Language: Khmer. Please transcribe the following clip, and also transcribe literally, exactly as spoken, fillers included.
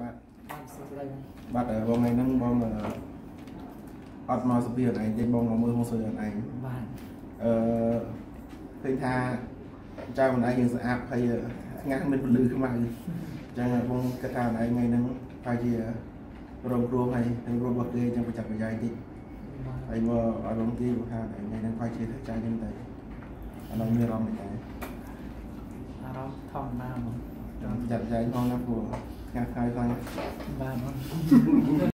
បាទបាទសុខស្ដីបាទបងថ្ងៃហ្នឹងបងអត់មកសុភីអត់ឯងទេបងមកមើលមកសួរអត់ឯងបាទអឺឃើញថាចៅម្ដាយយើងស្អាតហើយថ្ងៃមានពលឺខ្មៅអញ្ចឹងបងគិតថាម្ដាយថ្ងៃហ្នឹងហើយជារងគ្រោះហើយនឹងរងរបស់គេអញ្ចឹងប្រចាំប្រយ៉ៃតិចហើយមកអត់រងទីព្រោះថាថ្ងៃហ្នឹងហើយជាចាស់អញ្ចឹងតែអត់មានអារម្មណ៍ទេអារម្មណ៍ធម្មតាហ្មងจับใจน้องนะครูงานใครฟังបាទ